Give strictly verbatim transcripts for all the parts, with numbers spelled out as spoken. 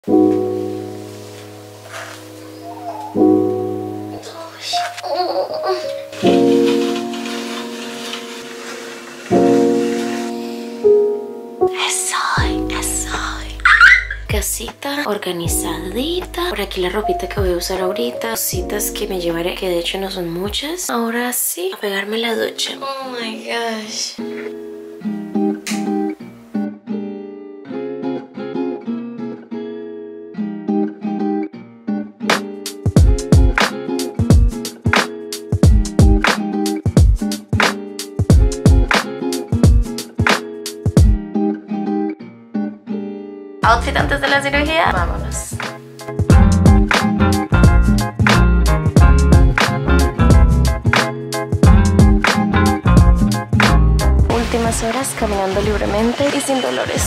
Casita organizadita. Por aquí la ropita que voy a usar ahorita. Cositas que me llevaré, que de hecho no son muchas. Ahora sí, a pegarme la ducha. Oh my gosh. Outfit antes de la cirugía. Vámonos. Últimas horas caminando libremente y sin dolores.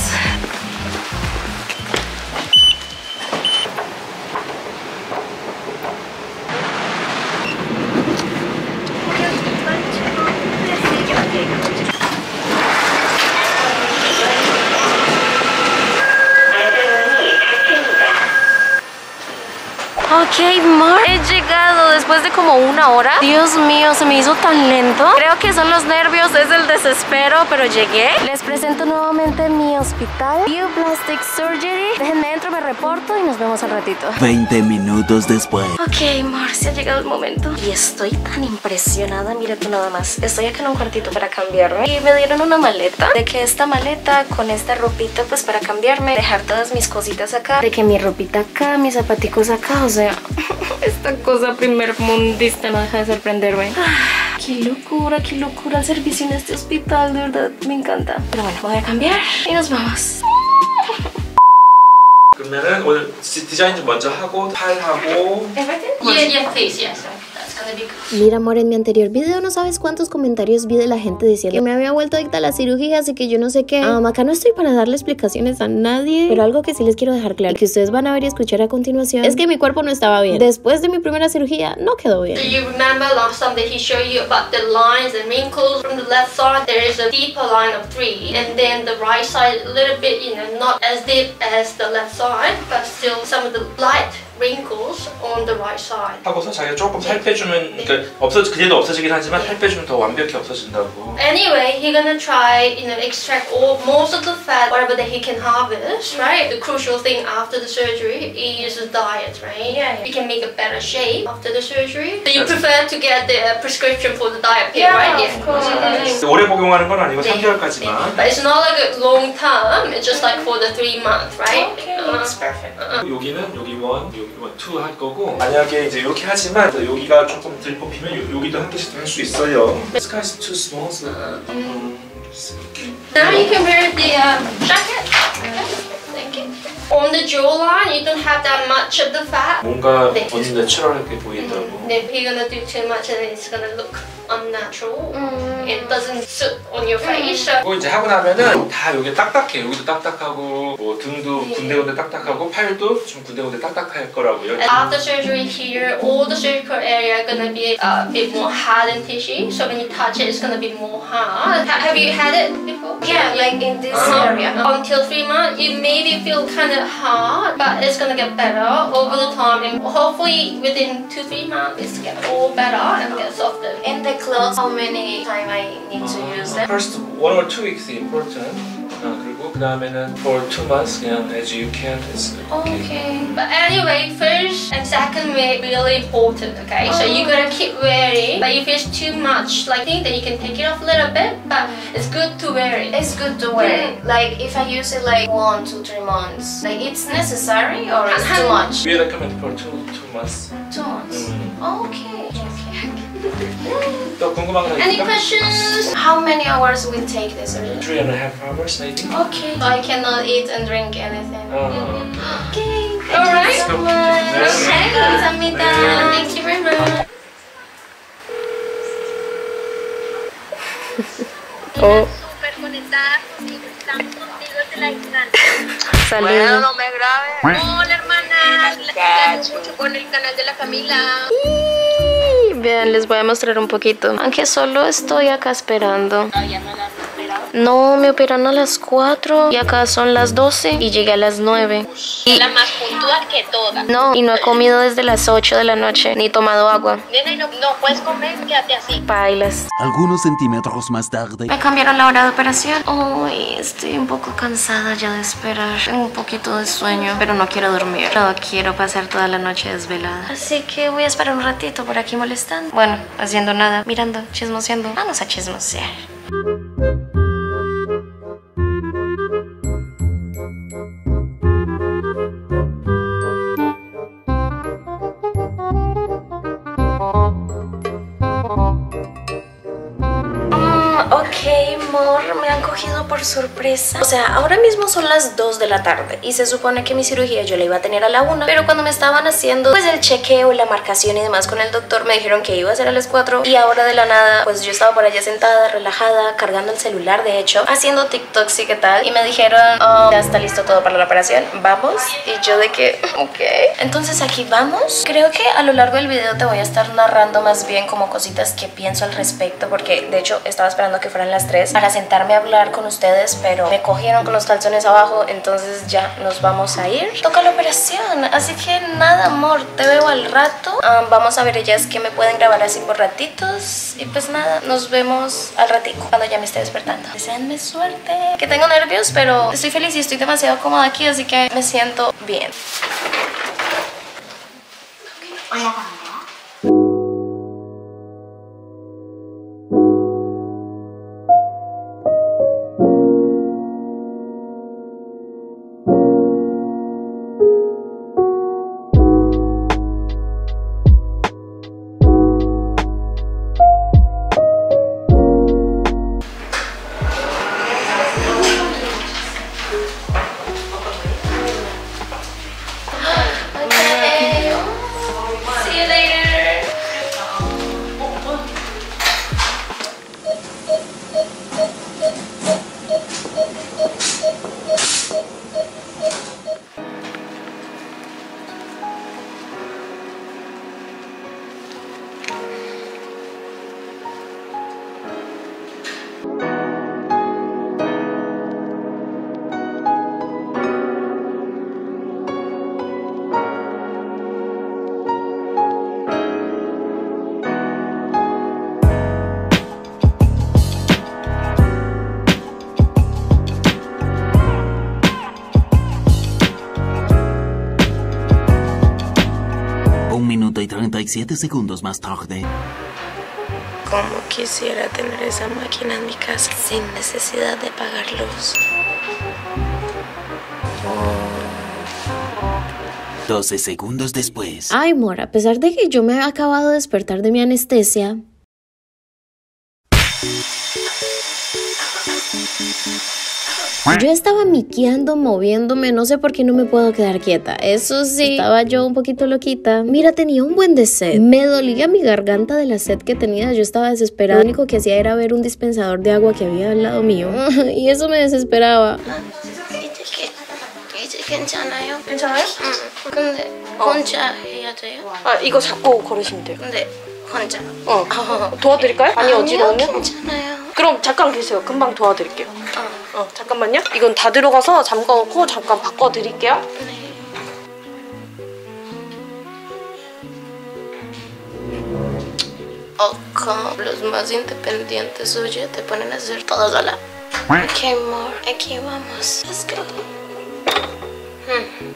Ok, Mar, he llegado después de como una hora. Dios mío, se me hizo tan lento. Creo que son los nervios, es el desespero, pero llegué. Les presento nuevamente mi hospital, Bioplastic Surgery. Déjenme dentro, me reporto y nos vemos al ratito. veinte minutos después. Ok, Mar, se ha llegado el momento. Y estoy tan impresionada, mira tú nada más. Estoy acá en un cuartito para cambiarme. Y me dieron una maleta. De que esta maleta con esta ropita, pues para cambiarme, dejar todas mis cositas acá. De que mi ropita acá, mis zapaticos acá, o sea... esta cosa primer mundista no deja de sorprenderme. Ah, qué locura, qué locura el servicio en este hospital, de verdad, me encanta. Pero bueno, voy a cambiar y nos vamos. 그러면은 오늘 디자인 좀 먼저 하고 팔하고. Everything? Yeah, yeah, please, yes. Mira, amor, en mi anterior video no sabes cuántos comentarios vi de la gente diciendo que me había vuelto adicta a las cirugías y que yo no sé qué. Um, acá no estoy para darle explicaciones a nadie, pero algo que sí les quiero dejar claro, que ustedes van a ver y escuchar a continuación, es que mi cuerpo no estaba bien. Después de mi primera cirugía, no quedó bien. Do you remember last time that he showed you about the lines and wrinkles? From the left side, there is a deeper line of three, and then the right side a little bit, you know, not as deep as the left side, but still some of the light wrinkles on the right side. 하고서 자기가 조금 살 빼주면, 그러니까 없어 그대도 없어지긴 하지만 살 빼주면 더 완벽히 없어진다고. Anyway, he's gonna try, you know, extract all most of the fat, whatever that he can harvest, right? The crucial thing after the surgery is the diet, right? Yeah, you can make a better shape after the surgery. So you prefer to get the prescription for the diet pill, right? Yeah, of course. 오래 복용하는 건 아니고 삼 개월까지만. But it's not like a long term. It's just like for the three months, right? Okay, that's perfect. 여기는 여기 원, 여기 원, 투 할 거고. 만약에 이제 이렇게 하지만 여기가 조금 덜 뽑히면 여기도 한 개씩 할 수 있어요. This guy's too small, so. Now you can wear the um, jacket. Thank you. On the jawline, you don't have that much of the fat. 뭔가 더 내추럴하게 보인다고. If you're gonna do too much, then it's gonna look unnatural. Mm. It doesn't suit on your face. So. 그리고 이제 하고 나면은 다 여기 딱딱해. 여기도 딱딱하고, 뭐 등도 군데군데 딱딱하고, 팔도 좀 군데군데 딱딱할 거라고요. After surgery here, all the surgical area are gonna be a bit more hardened tissue. So when you touch it, it's gonna be more hard. Have you had it before? Yeah, like in this uh-huh. area. Until three months, it maybe feel kind of hard, but it's gonna get better over the time. And hopefully within two, three months, it's get all better and get softer. In the clothes, how many time I need to use them? First one or two weeks is important. 아, 그리고 그 다음에는 for two months 그냥 as you can is okay. Okay. But anyway, first and second week really important. Okay, so you gotta keep wearing. But if it's too much, like think that you can take it off a little bit, but it's good to wear it. It's good to wear it. Like if I use it like one, two, three months, like it's necessary or it's too much? We recommend for two two months. Two months. 음. Okay. 또 궁금한 거 Any 있을까? questions? How many hours will take this surgery? Three and a half hours maybe. Okay. I cannot eat and drink anything. 어. Okay. Thank Alright. you so much. 네. Okay. 감사합니다. Thank you very much. Oh. Súper conectadas contigo, estamos contigo desde la distancia. Salud. Bueno, no me grabes. Hola, hermana. La mucho con el canal de la Camila. Vean, les voy a mostrar un poquito. Aunque solo estoy acá esperando. Todavía no la has esperado. No, me operan a las cuatro y acá son las doce y llegué a las nueve. Es la más puntual que todas. No, y no he comido desde las ocho de la noche, ni tomado agua. Nena, y no, no puedes comer, quédate así. Bailas. Algunos centímetros más tarde. Me cambiaron la hora de operación. Ay, estoy un poco cansada ya de esperar. Tengo un poquito de sueño, pero no quiero dormir. No quiero pasar toda la noche desvelada. Así que voy a esperar un ratito por aquí molestando. Bueno, haciendo nada, mirando, chismoseando. Vamos a chismosear. Ok, amor, me han cogido por sorpresa. O sea, ahora mismo son las dos de la tarde y se supone que mi cirugía yo la iba a tener a la una. Pero cuando me estaban haciendo pues el chequeo, la marcación y demás con el doctor, me dijeron que iba a ser a las cuatro. Y ahora de la nada, pues yo estaba por allá sentada, relajada, cargando el celular, de hecho, haciendo TikToks y qué tal. Y me dijeron, oh, ya está listo todo para la operación, vamos. Y yo de que, ok. Entonces aquí vamos. Creo que a lo largo del video te voy a estar narrando más bien como cositas que pienso al respecto, porque de hecho estaba esperando que fueran las tres para sentarme a hablar con ustedes, pero me cogieron con los calzones abajo, entonces ya nos vamos a ir. Toca la operación, así que nada, amor, te veo al rato. Um, vamos a ver ellas que me pueden grabar así por ratitos y pues nada, nos vemos al ratico cuando ya me esté despertando. Deseenme suerte. Que tengo nervios, pero estoy feliz y estoy demasiado cómoda aquí, así que me siento bien. Hola. Y treinta y siete segundos más tarde. Como quisiera tener esa máquina en mi casa sin necesidad de pagar luz. doce segundos después. Ay, amor, a pesar de que yo me he acabado de despertar de mi anestesia, yo estaba miqueando, moviéndome, no sé por qué no me puedo quedar quieta. Eso sí, estaba yo un poquito loquita. Mira, tenía un buen de sed. Me dolía mi garganta de la sed que tenía. Yo estaba desesperada. Lo único que hacía era ver un dispensador de agua que había al lado mío. Y eso me desesperaba. 괜찮아요? 괜찮아요? 응. 근데 혼자 해야 돼요? 아, 이거 잡고 걸으시면 돼요. 근데 혼자. 어. 도와드릴까요? 아니, 어지러우면? 괜찮아요. 그럼 잠깐 계세요. 금방 도와드릴게요. 어. 어, 잠깐만요. 이건 다 들어가서 잠궈놓고 잠깐 바꿔드릴게요. 네. O como los más independientes, oye, te ponen a hacer todo sola. Ok, amor, aquí vamos. Let's go. Hmm.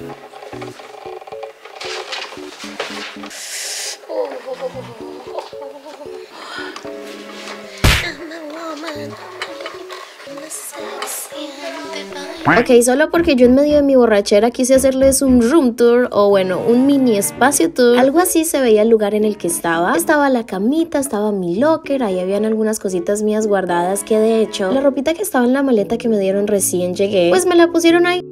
Ok, solo porque yo en medio de mi borrachera quise hacerles un room tour, o bueno, un mini espacio tour. Algo así se veía el lugar en el que estaba. Estaba la camita, estaba mi locker, ahí habían algunas cositas mías guardadas que de hecho, la ropita que estaba en la maleta que me dieron recién llegué, pues me la pusieron ahí.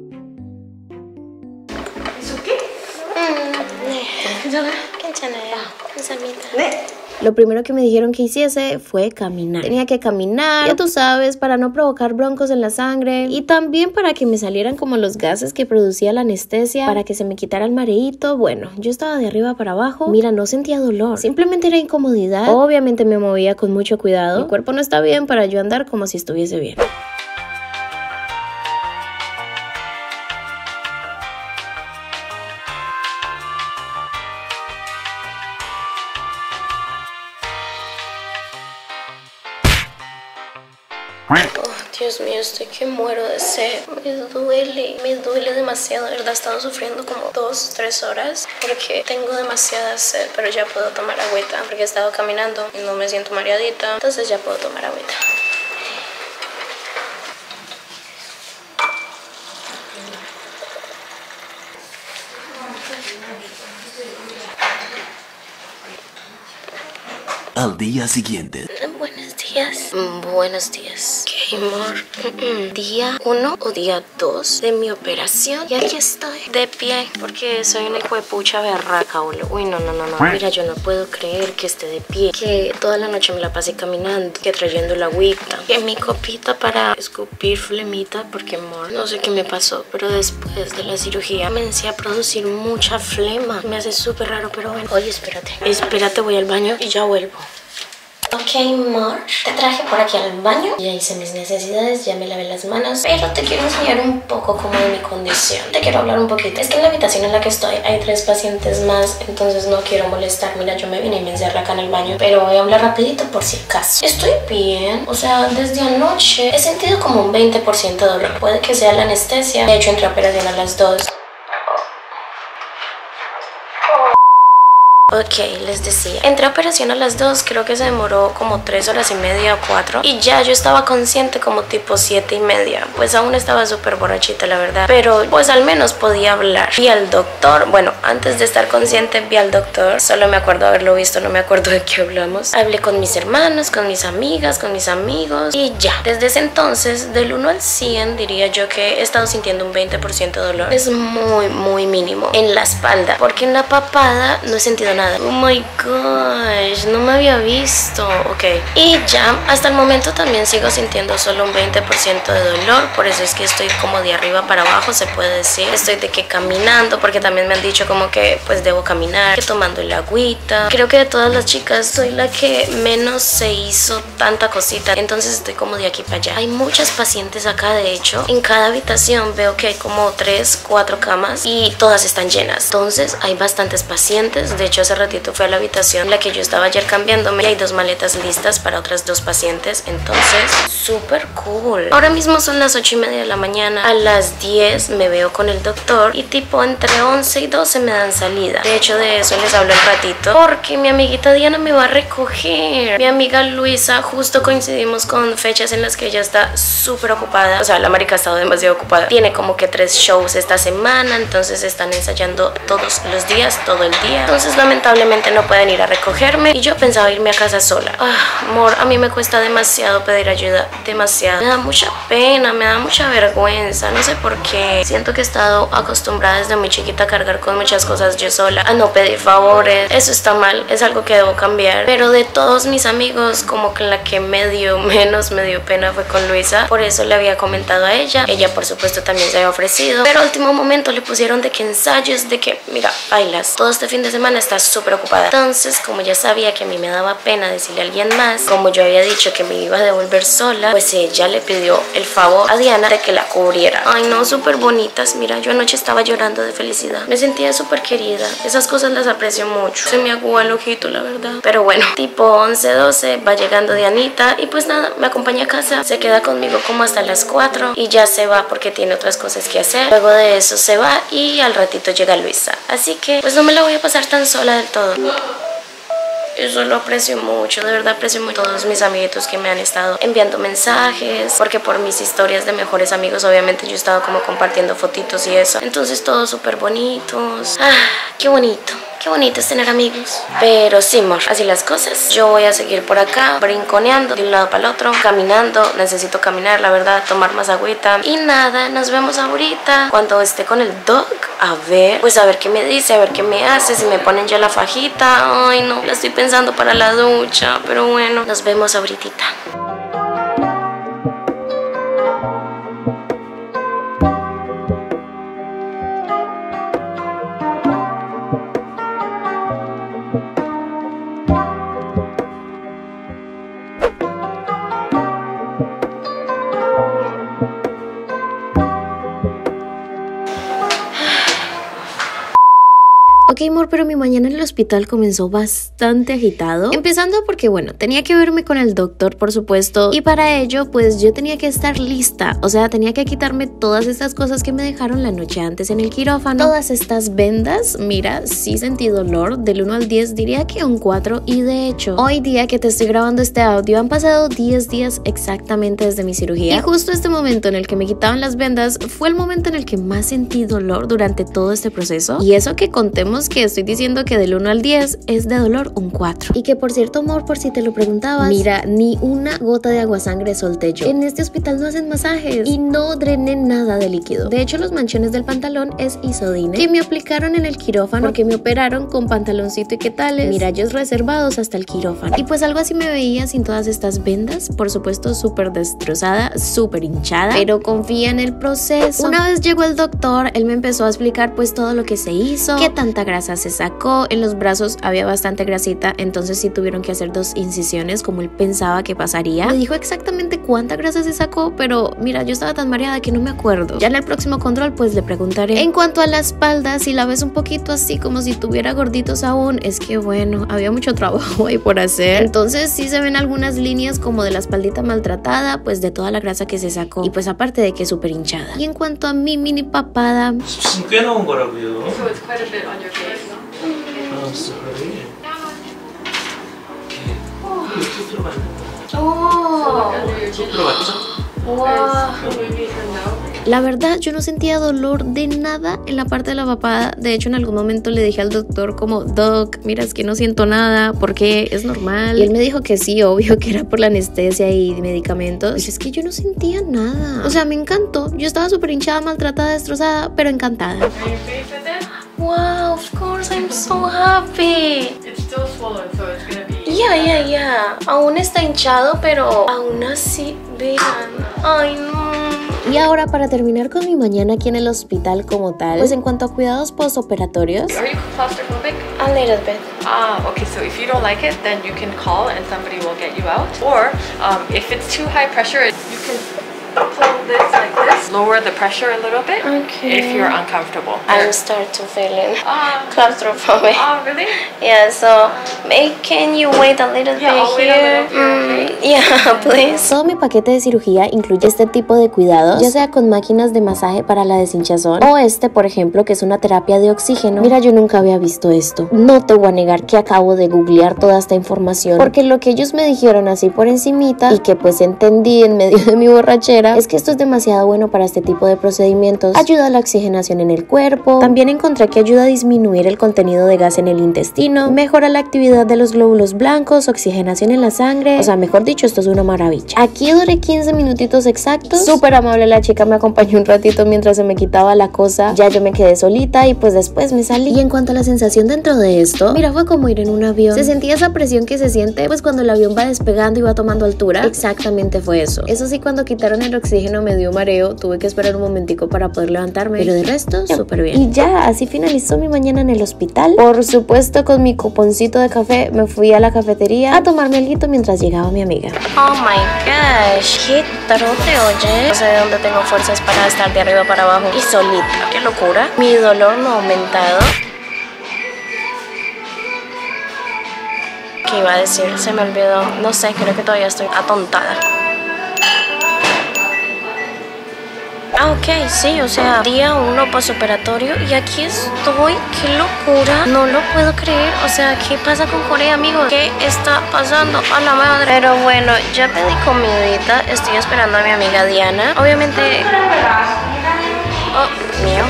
괜찮아요? 괜찮아요. 감사합니다. 네. Lo primero que me dijeron que hiciese fue caminar. Tenía que caminar, ya tú sabes, para no provocar broncos en la sangre y también para que me salieran como los gases que producía la anestesia, para que se me quitara el mareíto. Bueno, yo estaba de arriba para abajo. Mira, no sentía dolor, simplemente era incomodidad. Obviamente me movía con mucho cuidado. Mi cuerpo no está bien para yo andar como si estuviese bien. Dios mío, estoy que muero de sed. Me duele, me duele demasiado. De verdad, he estado sufriendo como dos, tres horas porque tengo demasiada sed, pero ya puedo tomar agüita porque he estado caminando y no me siento mareadita. Entonces ya puedo tomar agüita. Al día siguiente. Buenos días. Buenos días. ¿Qué, amor? ¿Día uno o día dos de mi operación? Y aquí estoy, de pie, porque soy una hijuepucha berraca, boludo. Uy, no, no, no, no. Mira, yo no puedo creer que esté de pie, que toda la noche me la pasé caminando, que trayendo la agüita, que mi copita para escupir flemita, porque, amor, no sé qué me pasó, pero después de la cirugía comencé a producir mucha flema. Me hace súper raro, pero bueno. Oye, espérate. Espérate, voy al baño y ya vuelvo. Ok, amor, te traje por aquí al baño. Ya hice mis necesidades, ya me lavé las manos, pero te quiero enseñar un poco como de mi condición. Te quiero hablar un poquito. Es que en la habitación en la que estoy hay tres pacientes más, entonces no quiero molestar. Mira, yo me vine y me encerré acá en el baño, pero voy a hablar rapidito por si acaso. Estoy bien, o sea, desde anoche he sentido como un veinte por ciento de dolor. Puede que sea la anestesia. De hecho, entré a operación a las dos. Ok, les decía, entré a operación a las dos, creo que se demoró como tres horas y media o cuatro. Y ya yo estaba consciente como tipo siete y media. Pues aún estaba súper borrachita, la verdad. Pero pues al menos podía hablar. Vi al doctor, bueno, antes de estar consciente vi al doctor. Solo me acuerdo haberlo visto, no me acuerdo de qué hablamos. Hablé con mis hermanos, con mis amigas, con mis amigos. Y ya, desde ese entonces, del uno al cien, diría yo que he estado sintiendo un veinte por ciento de dolor. Es muy, muy mínimo en la espalda, porque en la papada no he sentido nada. Oh my gosh, no me había visto. Ok, y ya hasta el momento también sigo sintiendo solo un veinte por ciento de dolor. Por eso es que estoy como de arriba para abajo, se puede decir. Estoy de que caminando, porque también me han dicho como que pues debo caminar, que tomando el agüita. Creo que de todas las chicas soy la que menos se hizo tanta cosita, entonces estoy como de aquí para allá. Hay muchas pacientes acá, de hecho. En cada habitación veo que hay como tres, cuatro camas y todas están llenas. Entonces hay bastantes pacientes. De hecho, hace ratito fui a la habitación en la que yo estaba ayer cambiándome y hay dos maletas listas para otras dos pacientes. Entonces, súper cool. Ahora mismo son las ocho y media de la mañana. A las diez me veo con el doctor y tipo entre once y doce me dan salida. De hecho, de eso les hablo un ratito porque mi amiguita Diana me va a recoger. Mi amiga Luisa, justo coincidimos con fechas en las que ella está súper ocupada. O sea, la marica ha estado demasiado ocupada. Tiene como que tres shows esta semana, entonces están ensayando todos los días, todo el día. Entonces, lamentablemente no pueden ir a recogerme y yo pensaba irme a casa sola. Ah, amor, a mí me cuesta demasiado pedir ayuda, demasiado. Me da mucha pena, me da mucha vergüenza, no sé por qué. Siento que he estado acostumbrada desde muy chiquita a cargar con muchas cosas yo sola, a no pedir favores. Eso está mal, es algo que debo cambiar. Pero de todos mis amigos, como que la que me dio menos me dio pena fue con Luisa. Por eso le había comentado a ella. Ella por supuesto también se había ofrecido, pero a último momento le pusieron de que ensayos, de que mira, bailas, todo este fin de semana estás súper ocupada. Entonces, como ya sabía que a mí me daba pena decirle a alguien más, como yo había dicho que me iba a devolver sola, pues ella le pidió el favor a Diana de que la cubriera. Ay no, súper bonitas. Mira, yo anoche estaba llorando de felicidad. Me sentía súper querida. Esas cosas las aprecio mucho. Se me aguó el ojito, la verdad. Pero bueno, tipo once, doce va llegando Dianita y pues nada, me acompaña a casa. Se queda conmigo como hasta las cuatro y ya se va porque tiene otras cosas que hacer. Luego de eso se va y al ratito llega Luisa. Así que pues no me la voy a pasar tan sola del todo. Eso lo aprecio mucho, de verdad aprecio mucho a todos mis amiguitos que me han estado enviando mensajes, porque por mis historias de mejores amigos obviamente yo he estado como compartiendo fotitos y eso, entonces todos súper bonitos. Ah, qué bonito. Qué bonito es tener amigos. Pero sí, amor, así las cosas. Yo voy a seguir por acá, brinconeando de un lado para el otro, caminando. Necesito caminar, la verdad, tomar más agüita. Y nada, nos vemos ahorita cuando esté con el dog. a ver, pues a ver qué me dice, a ver qué me hace, si me ponen ya la fajita. Ay no, la estoy pensando para la ducha, pero bueno, nos vemos ahorita. Ok, amor, pero mi mañana en el hospital comenzó bastante agitado. Empezando porque, bueno, tenía que verme con el doctor, por supuesto. Y para ello, pues yo tenía que estar lista. O sea, tenía que quitarme todas estas cosas que me dejaron la noche antes en el quirófano. Todas estas vendas, mira, sí sentí dolor. Del uno al diez diría que un cuatro. Y de hecho, hoy día que te estoy grabando este audio, han pasado diez días exactamente desde mi cirugía. Y justo este momento en el que me quitaban las vendas fue el momento en el que más sentí dolor durante todo este proceso. Y eso que contemos que estoy diciendo que del uno al diez es de dolor un cuatro. Y que por cierto, amor, por si te lo preguntabas, mira, ni una gota de aguasangre solté yo. En este hospital no hacen masajes y no drené nada de líquido. De hecho, los manchones del pantalón es Isodine, que me aplicaron en el quirófano porque me operaron con pantaloncito y qué tales, mirallos reservados hasta el quirófano. Y pues algo así me veía sin todas estas vendas, por supuesto súper destrozada, súper hinchada, pero confía en el proceso. Una vez llegó el doctor, él me empezó a explicar pues todo lo que se hizo, qué tanta grasa se sacó. En los brazos había bastante grasita, entonces sí tuvieron que hacer dos incisiones como él pensaba que pasaría. Me dijo exactamente cuánta grasa se sacó, pero mira, yo estaba tan mareada que no me acuerdo. Ya en el próximo control pues le preguntaré. En cuanto a la espalda, si la ves un poquito así como si tuviera gorditos aún, es que bueno, había mucho trabajo ahí por hacer. Entonces sí se ven algunas líneas como de la espaldita maltratada, pues de toda la grasa que se sacó. Y pues aparte de que súper hinchada. Y en cuanto a mi mini papada, 지금 꽤 나온 거라고요. So it's quite a bit on your face. 아, sorry. 이렇게 쭉 들어가는 Oh, 쭉 들어갔죠? wow. la verdad yo no sentía dolor de nada en la parte de la papada. De hecho en algún momento le dije al doctor como, Doc, mira, es que no siento nada, porque es normal. Y él me dijo que sí, obvio que era por la anestesia y medicamentos. Pues es que yo no sentía nada. O sea, me encantó. Yo estaba súper hinchada, maltratada, destrozada, pero encantada. Are you pleased with it? Wow, of course, I'm so happy. It's still swollen, so it's gonna be. Ya, ya, ya. Aún está hinchado, pero aún así, vean. Ay, no. Y ahora para terminar con mi mañana aquí en el hospital como tal, pues en cuanto a cuidados postoperatorios, Are you claustrophobic? A little bit. Ah, okay, so if you don't like it, then you can call and somebody will get you out. Or um, if it's too high pressure, you can pull this like this, lower the pressure a little bit Okay. if you're uncomfortable. I'm start to feeling Ah, claustrophobic. oh, really? Yeah, so may, can you wait a little Yeah, bit I'll wait a here? little bit, Mm, yeah, please. todo mi paquete de cirugía incluye este tipo de cuidados, ya sea con máquinas de masaje para la deshinchazón o este, por ejemplo, que es una terapia de oxígeno. Mira, yo nunca había visto esto. No te voy a negar que acabo de googlear toda esta información, porque lo que ellos me dijeron así por encimita y que pues entendí en medio de mi borrachera es que esto es demasiado bueno para este tipo de procedimientos. Ayuda a la oxigenación en el cuerpo. También encontré que ayuda a disminuir el contenido de gas en el intestino, mejora la actividad de los glóbulos blancos, oxigenación en la sangre. O sea, mejor dicho, esto es una maravilla. Aquí duré quince minutitos exactos. Súper amable la chica, me acompañó un ratito mientras se me quitaba la cosa. Ya yo me quedé solita y pues después me salí. Y en cuanto a la sensación dentro de esto, mira, fue como ir en un avión. Se sentía esa presión que se siente pues cuando el avión va despegando y va tomando altura. Exactamente fue eso. Eso sí, cuando quitaron el oxígeno me dio mareo, tuve que esperar un momentico para poder levantarme, pero de resto súper bien. Y ya, así finalizó mi mañana en el hospital. Por supuesto, con mi cuponcito de café me fui a la cafetería a tomarme algo mientras llegaba mi amiga. Oh my gosh, qué trote, oye. No sé de dónde tengo fuerzas para estar de arriba para abajo y solita. Qué locura. Mi dolor no ha aumentado. ¿Qué iba a decir? Se me olvidó. No sé, creo que todavía estoy atontada. Ah, ok, sí, o sea, día uno postoperatorio y aquí estoy. ¡Qué locura! No lo puedo creer. O sea, ¿qué pasa con Corea, amigos? ¿Qué está pasando? A la madre. Pero bueno, ya pedí comidita. Estoy esperando a mi amiga Diana. Obviamente... Oh, mío.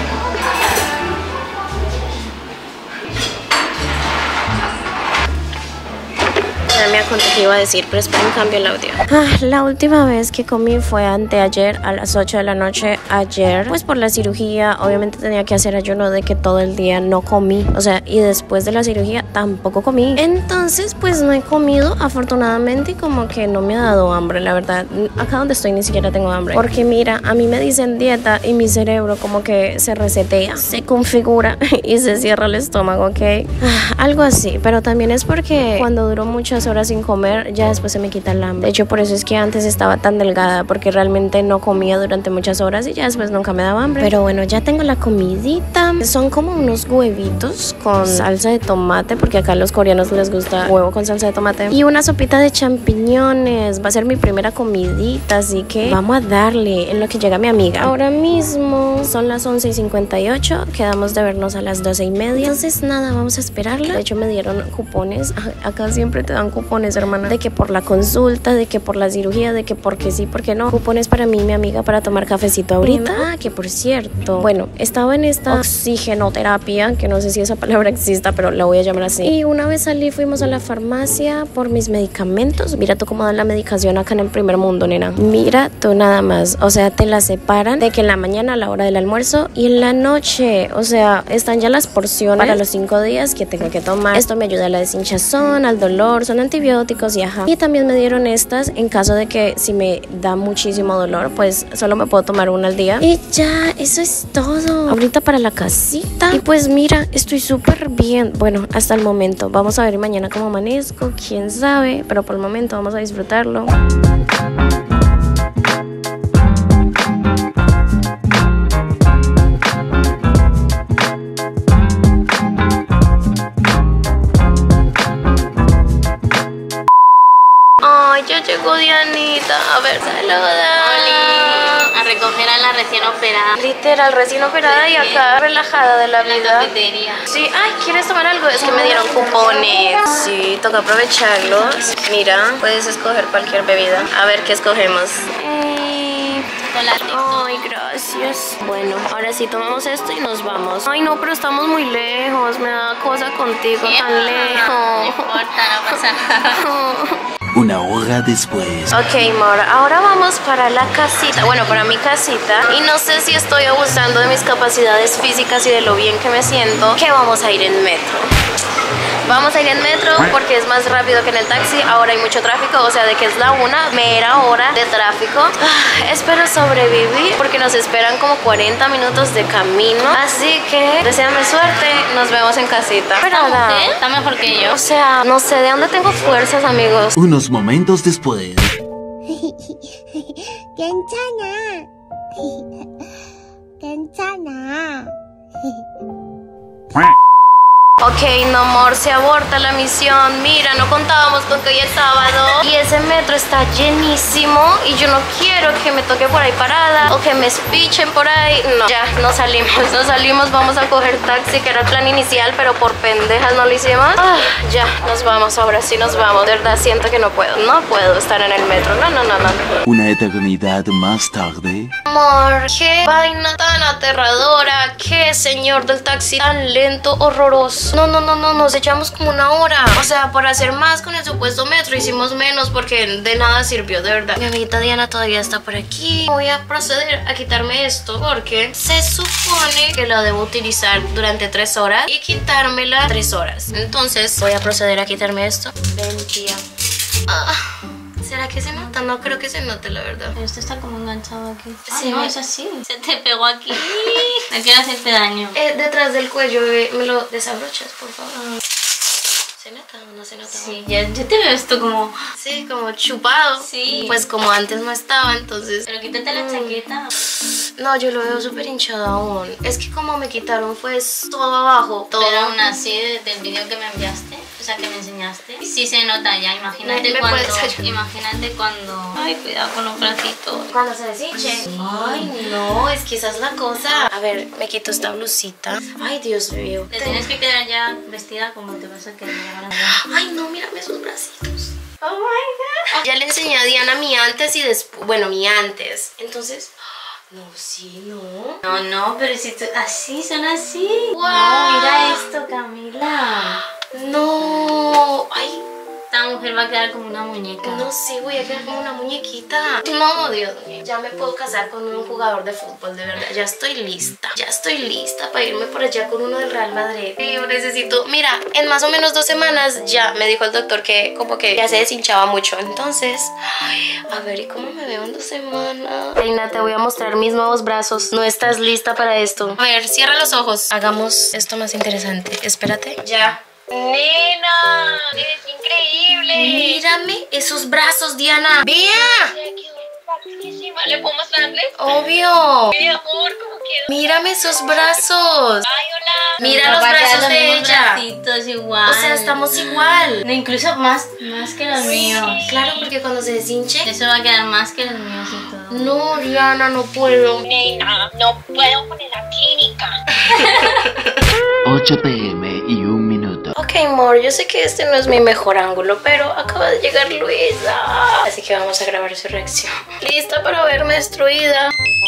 Ya me conté que iba a decir, pero esperen, cambio el audio. Ah, la última vez que comí fue anteayer a las ocho de la noche. Ayer, pues por la cirugía, obviamente tenía que hacer ayuno de que todo el día no comí. O sea, y después de la cirugía tampoco comí. Entonces, pues no he comido, afortunadamente, como que no me ha dado hambre, la verdad. Acá donde estoy ni siquiera tengo hambre. Porque mira, a mí me dicen dieta y mi cerebro como que se resetea, se configura y se cierra el estómago, ¿ok? Ah, algo así, pero también es porque cuando duro muchas horas sin comer, ya después se me quita el hambre. De hecho, por eso es que antes estaba tan delgada, porque realmente no comía durante muchas horas y ya después nunca me daba hambre. Pero bueno, ya tengo la comidita. Son como unos huevitos con salsa de tomate, porque acá a los coreanos les gusta huevo con salsa de tomate. Y una sopita de champiñones. Va a ser mi primera comidita, así que vamos a darle en lo que llega mi amiga. Ahora mismo son las once y cincuenta y ocho. Quedamos de vernos a las doce y media. Entonces nada, vamos a esperarla. De hecho me dieron cupones. Acá siempre te dan cupones, hermana. De que por la consulta, de que por la cirugía, de que porque sí, porque no. Cupones para mí y mi amiga para tomar cafecito ahorita. Ah, que por cierto, bueno, estaba en esta oxigenoterapia, que no sé si esa palabra exista, pero la voy a llamar así. Y una vez salí, fuimos a la farmacia por mis medicamentos. Mira tú cómo dan la medicación acá en el primer mundo, nena. Mira tú nada más. O sea, te la separan de que en la mañana a la hora del almuerzo y en la noche. O sea, están ya las porciones para los cinco días que tengo que tomar. Esto me ayuda a la deshinchazón, al dolor, son antibióticos y ajá. Y también me dieron estas en caso de que si me da muchísimo dolor, pues solo me puedo tomar una al día. Y ya, eso es todo. Ahorita para la casita. Y pues mira, estoy súper bien. Bueno, hasta el momento. Vamos a ver mañana cómo amanezco, quién sabe. Pero por el momento vamos a disfrutarlo. Ay, ya llegó Dianita. A ver, saluda. A recoger a la recién operada. Literal, recién operada y acá relajada de la En la vida. cafetería. Sí, ay, ¿quieres tomar algo? Es que me dieron cupones. Sí, toca aprovecharlos. Mira, puedes escoger cualquier bebida. A ver qué escogemos. Chocolate. Ay, gracias. Bueno, ahora sí tomamos esto y nos vamos. Ay, no, pero estamos muy lejos. Me da cosa contigo ¿Qué? tan lejos. No importa, no pasa nada. Una hora después. Ok, Mora, ahora vamos para la casita. Bueno, para mi casita. Y no sé si estoy abusando de mis capacidades físicas y de lo bien que me siento, que vamos a ir en metro. Vamos a ir en metro porque es más rápido que en el taxi. Ahora hay mucho tráfico, o sea, de que es la una mera hora de tráfico. Ah, espero sobrevivir porque nos esperan como cuarenta minutos de camino. Así que, deséame suerte. Nos vemos en casita. ¿Esta mujer está mejor que yo? O sea, no sé de dónde tengo fuerzas, amigos. Unos momentos después. 괜찮아. 괜찮아. Ok, no amor, se aborta la misión. Mira, no contábamos con que hoy es sábado y ese metro está llenísimo y yo no quiero que me toque por ahí parada o que me espichen por ahí. No, ya, no salimos, no salimos, vamos a coger taxi, que era el plan inicial, pero por pendejas no lo hicimos. Ah, ya, nos vamos, ahora sí nos vamos. De verdad siento que no puedo, no puedo estar en el metro, no, no, no, no. Una eternidad más tarde. Amor, qué vaina tan aterradora, qué señor del taxi tan lento, horroroso. No, no, no, no, nos echamos como una hora. O sea, por hacer más con el supuesto metro hicimos menos porque de nada sirvió, de verdad. Mi amiguita Diana todavía está por aquí. Voy a proceder a quitarme esto porque se supone que la debo utilizar durante tres horas y quitármela tres horas. Entonces voy a proceder a quitarme esto. Ven, tía. Ah, ¿será que se nota? No creo que se note, la verdad. Pero esto está como enganchado aquí. Ah, Sí, no, me- es así. Se te pegó aquí. No quiero hacerte daño. Eh, detrás del cuello, bebé. ¿Me lo desabrochas, por favor? ¿Se nota o no se nota? Sí, ya, yo te veo esto como... Sí, como chupado. Sí. Pues como antes no estaba, entonces... Pero quítate la chaqueta. No, yo lo veo súper hinchado aún. Es que como me quitaron fue todo abajo. Todo. Pero aún así, de- del vídeo que me enviaste, o sea, que me enseñaste, sí se nota ya. Imagínate ¿Me- me cuando... puedes ayudar? Imagínate cuando... Ay, cuidado con los bracitos. Cuando se deshinche. Ay, no, es que esa es la cosa. A ver, me quito esta blusita. Ay, Dios mío. Te tienes que quedar ya vestida como te vas a quedar ahora. Ay, no, mírame esos bracitos. Oh my god. Ya le enseñé a Diana mi antes y después. Bueno, mi antes. Entonces. No, sí, no. No, no, pero si tú... Así, son así. Wow. No, mira esto, Camila. No. Ay. Esta mujer va a quedar como una muñeca. No, sí, voy a quedar como una muñequita. No, Dios mío. Ya me puedo casar con un jugador de fútbol, de verdad. Ya estoy lista. Ya estoy lista para irme por allá con uno del Real Madrid. Y yo necesito... Mira, en más o menos dos semanas ya me dijo el doctor que como que ya se deshinchaba mucho. Entonces, ay, a ver, ¿y cómo me veo en dos semanas? Reina, te voy a mostrar mis nuevos brazos. ¿No estás lista para esto? A ver, cierra los ojos. Hagamos esto más interesante. Espérate. Ya. Nena, eres increíble. Mírame esos brazos, Diana. ¡Vea! ¿Le puedo mostrarle? Obvio. Mi amor, ¿cómo quedó? Mírame esos brazos. Ay, hola. Mira los brazos de ella. Bracitos igual. O sea, estamos igual. No, incluso más, más que los míos. Claro, porque cuando se deshinche... Eso va a quedar más que los míos y todo. No, Diana, no puedo. Nena, no puedo poner la clínica. ocho p m y un minuto. Ok, amor, yo sé que este no es mi mejor ángulo, pero acaba de llegar Luisa. Así que vamos a grabar su reacción. ¿Lista para verme destruida?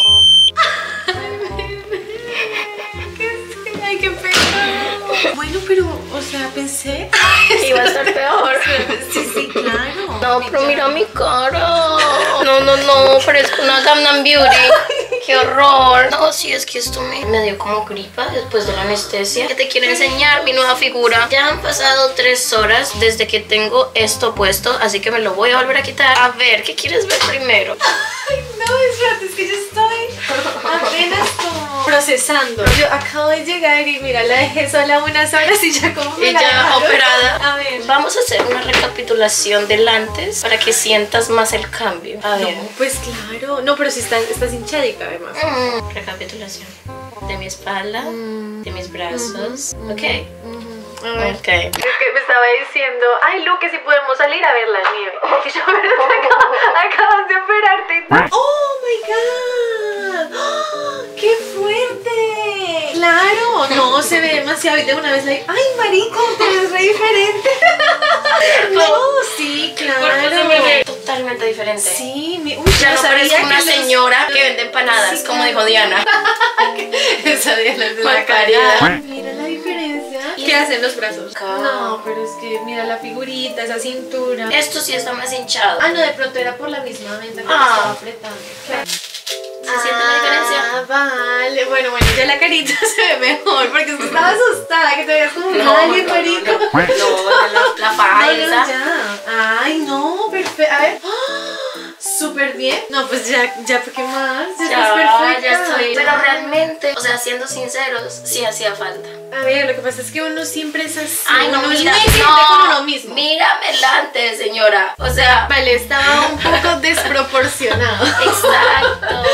Ay, qué pena. Bueno, pero, o sea, pensé... Iba a estar peor. Sí, sí, claro. No, pero mira mi cara. No, no, no, parezco una Gangnam Beauty. ¡Qué horror! No, sí, es que esto me, me dio como gripa después de la anestesia. Que te quiero enseñar mi nueva figura. Ya han pasado tres horas desde que tengo esto puesto, así que me lo voy a volver a quitar. A ver, ¿qué quieres ver primero? Ay, no, espérate, es que yo estoy apenas como procesando. Yo acabo de llegar y mira, la dejé sola unas horas y ya como me Y la ya dejaron. operada. A ver. Vamos a hacer una recapitulación del antes para que sientas más el cambio. A ver. No, pues claro. No, pero si estás, estás hinchadica además. Mm, recapitulación de mi espalda, de mis brazos. Ok. Ok. Es que me estaba diciendo, ay, Lu, que si podemos salir a ver la nieve. Y yo, pero te acabas, acabas de operarte. ¡Oh, my God! ¡Oh, ¡qué fuerte! ¡Claro! No, se ve demasiado. Y de una vez, like, ay, marico, te ves re diferente. No, sí, claro. Totalmente diferente. Sí, mi, uy, Ya no no sabía parezco que una los- señora que vende empanadas, Sí, como claro. dijo Diana. Esa de la, de la Malparida. cara. Mira la diferencia. ¿Qué hacen los brazos? Acá. No, pero es que mira la figurita, esa cintura. Esto sí está más hinchado. Ah, no, de pronto era por la misma venta que me Ah. estaba apretando. ¿Se siente la diferencia? Ah, vale. Bueno, bueno, ya la carita se ve mejor porque es que estaba asustada, que te veías como No, nadie, no, marico. no, no, no, la, la faja No, no, esa. ya. Ay, no, perfecto. A ver. ¡Ah! Súper bien. No, pues ya, ya, ¿qué más? Ya, estás Ya, perfecta. ya estoy. Pero realmente, o sea, siendo sinceros, sí hacía falta. A ver, lo que pasa es que uno siempre es así. Ay, no, uno mira, es muy exigente no, con uno mismo. mírame delante, señora. O sea, Vale, estaba un poco desproporcionado. exacto.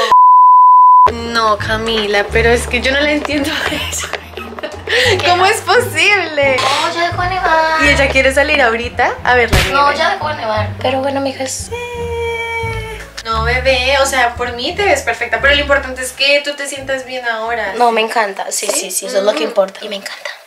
No, Camila, pero es que yo no la entiendo a ella. ¿Cómo es posible? No, ya dejó de nevar. ¿Y ella quiere salir ahorita a ver la nieve? No, ya dejó de nevar. Pero bueno, mijas. No, bebé, o sea, por mí te ves perfecta, pero lo importante es que tú te sientas bien ahora. No, me encanta. Sí, sí, sí, eso es lo que importa. Y me encanta.